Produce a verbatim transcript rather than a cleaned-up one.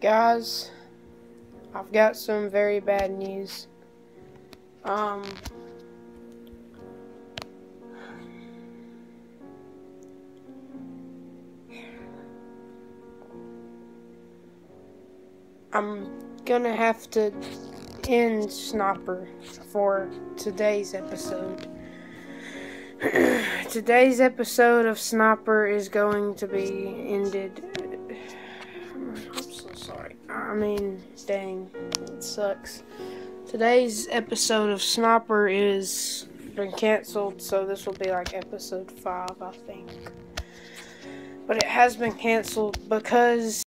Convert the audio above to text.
Guys, I've got some very bad news. Um, I'm gonna have to end Snopper for today's episode. Today's episode of Snopper is going to be ended. I'm so sorry. I mean, dang, it sucks. Today's episode of Snopper is been canceled, so this will be like episode five, I think. But it has been canceled because